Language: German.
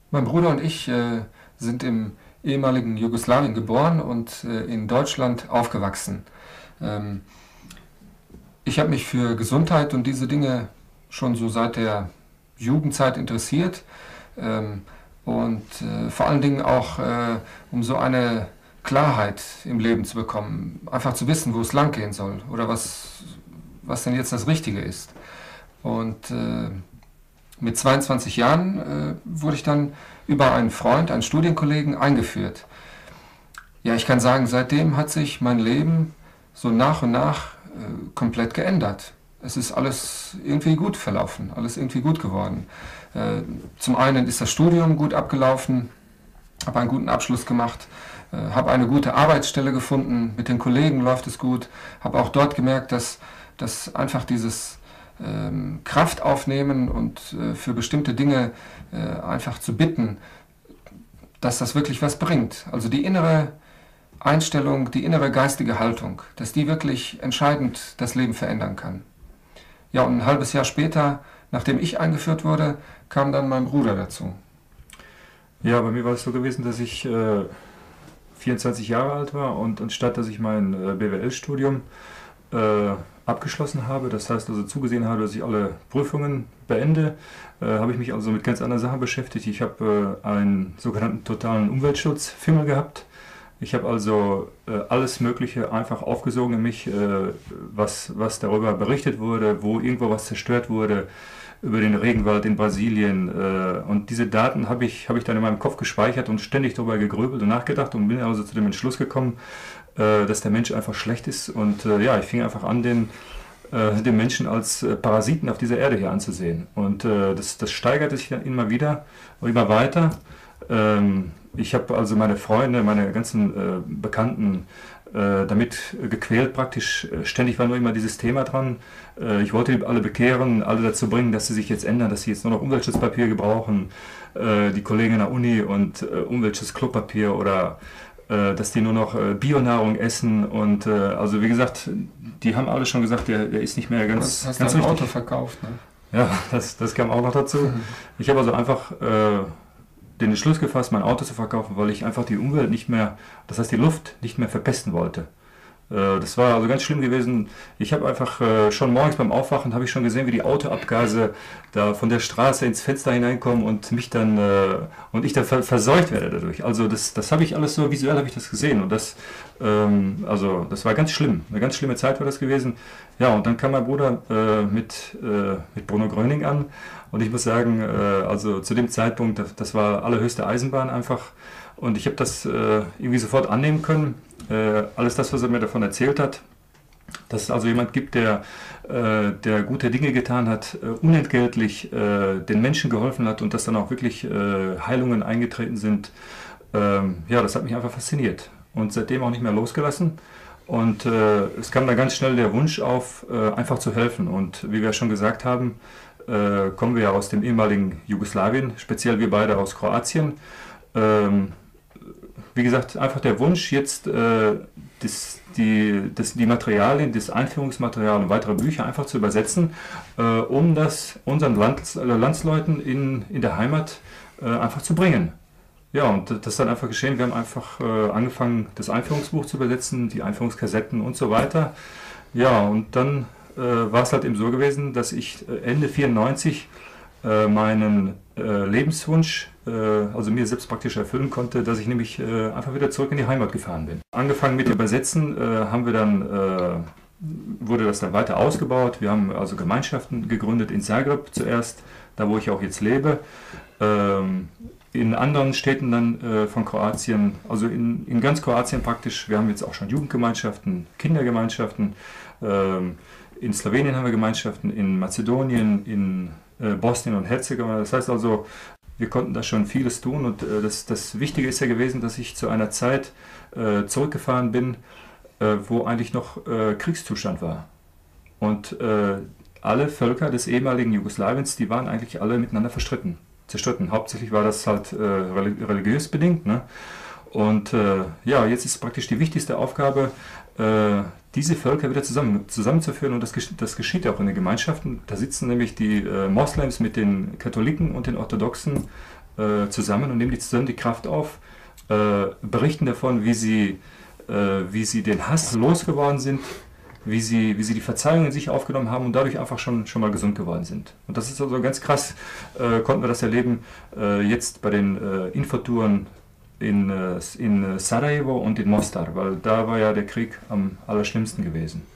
Mein Bruder und ich sind im ehemaligen Jugoslawien geboren und in Deutschland aufgewachsen. Ähm, Ich habe mich für Gesundheit und diese Dinge schon so seit der Jugendzeit interessiert, ähm, und vor allen Dingen auch um so eine Klarheit im Leben zu bekommen, einfach zu wissen, wo es lang gehen soll oder was denn jetzt das Richtige ist. Und mit 22 Jahren wurde ich dann über einen Freund, einen Studienkollegen eingeführt. Ja, ich kann sagen, seitdem hat sich mein Leben so nach und nach komplett geändert. Es ist alles irgendwie gut verlaufen, alles irgendwie gut geworden. Zum einen ist das Studium gut abgelaufen, habe einen guten Abschluss gemacht, habe eine gute Arbeitsstelle gefunden, mit den Kollegen läuft es gut, habe auch dort gemerkt, dass einfach dieses Kraft aufnehmen und für bestimmte Dinge einfach zu bitten, dass das wirklich was bringt. Also die innere Einstellung, die innere geistige Haltung, dass die wirklich entscheidend das Leben verändern kann. Ja, und ein halbes Jahr später, nachdem ich eingeführt wurde, kam dann mein Bruder dazu. Ja, bei mir war es so gewesen, dass ich 24 Jahre alt war und anstatt dass ich mein BWL-Studium äh, abgeschlossen habe, das heißt also zugesehen habe, dass ich alle Prüfungen beende, habe ich mich also mit ganz anderen Sachen beschäftigt. Ich habe einen sogenannten totalen Umweltschutzfimmel gehabt. Ich habe also alles Mögliche einfach aufgesogen in mich, was darüber berichtet wurde, wo irgendwo was zerstört wurde, über den Regenwald in Brasilien. Und diese Daten habe ich dann in meinem Kopf gespeichert und ständig darüber gegrübelt und nachgedacht und bin also zu dem Entschluss gekommen, dass der Mensch einfach schlecht ist. Und ja, ich fing einfach an, den Menschen als Parasiten auf dieser Erde hier anzusehen. Und das steigerte sich dann immer wieder und immer weiter. Ich habe also meine Freunde, meine ganzen Bekannten damit gequält praktisch. Ständig war nur immer dieses Thema dran. Ich wollte die alle bekehren, alle dazu bringen, dass sie sich jetzt ändern, dass sie jetzt nur noch Umweltschutzpapier gebrauchen, die Kollegen in der Uni und Umweltschutzklopapier oder dass die nur noch Bionahrung essen und also wie gesagt, die haben alle schon gesagt, der ist nicht mehr Was hast ganz dein richtig. Auto verkauft, ne? Ja, das kam auch noch dazu. Ich habe also einfach den Entschluss gefasst, mein Auto zu verkaufen, weil ich einfach die Umwelt nicht mehr, das heißt die Luft, nicht mehr verpesten wollte. Das war also ganz schlimm gewesen. Ich habe einfach schon morgens beim Aufwachen habe ich schon gesehen, wie die Autoabgase da von der Straße ins Fenster hineinkommen und mich dann und ich dann verseucht werde dadurch. Also das habe ich alles so visuell habe ich das gesehen und also das war ganz schlimm. Eine ganz schlimme Zeit war das gewesen. Ja, und dann kam mein Bruder mit Bruno Gröning an und ich muss sagen, also zu dem Zeitpunkt, das war allerhöchste Eisenbahn einfach. Und ich habe das irgendwie sofort annehmen können. Alles das, was er mir davon erzählt hat, dass es also jemand gibt, der gute Dinge getan hat, unentgeltlich den Menschen geholfen hat und dass dann auch wirklich Heilungen eingetreten sind. Ja, das hat mich einfach fasziniert und seitdem auch nicht mehr losgelassen. Und es kam dann ganz schnell der Wunsch auf, einfach zu helfen. Und wie wir schon gesagt haben, kommen wir ja aus dem ehemaligen Jugoslawien, speziell wir beide aus Kroatien. Ähm, Wie gesagt, einfach der Wunsch, jetzt die Materialien, das Einführungsmaterial und weitere Bücher einfach zu übersetzen, um das unseren Landsleuten in der Heimat einfach zu bringen. Ja, und das ist dann einfach geschehen. Wir haben einfach angefangen, das Einführungsbuch zu übersetzen, die Einführungskassetten und so weiter. Ja, und dann war es halt eben so gewesen, dass ich Ende 94 meinen Lebenswunsch, also mir selbst praktisch erfüllen konnte, dass ich nämlich einfach wieder zurück in die Heimat gefahren bin. Angefangen mit Übersetzen wurde das dann weiter ausgebaut. Wir haben also Gemeinschaften gegründet in Zagreb zuerst, da wo ich auch jetzt lebe. In anderen Städten dann von Kroatien, also in ganz Kroatien praktisch. Wir haben jetzt auch schon Jugendgemeinschaften, Kindergemeinschaften. In Slowenien haben wir Gemeinschaften, in Mazedonien, in Bosnien und Herzegowina. Das heißt also, wir konnten da schon vieles tun und das Wichtige ist ja gewesen, dass ich zu einer Zeit zurückgefahren bin, wo eigentlich noch Kriegszustand war. Und alle Völker des ehemaligen Jugoslawiens, die waren eigentlich alle miteinander zerstritten. Hauptsächlich war das halt religiös bedingt. Ne? Und ja, jetzt ist praktisch die wichtigste Aufgabe, diese Völker wieder zusammenzuführen und das geschieht auch in den Gemeinschaften. Da sitzen nämlich die Moslems mit den Katholiken und den Orthodoxen zusammen und nehmen die zusammen die Kraft auf, berichten davon, wie sie den Hass losgeworden sind, wie sie die Verzeihung in sich aufgenommen haben und dadurch einfach schon mal gesund geworden sind. Und das ist also ganz krass, konnten wir das erleben, jetzt bei den Infotouren in Sarajevo und in Mostar, weil da war ja der Krieg am allerschlimmsten gewesen.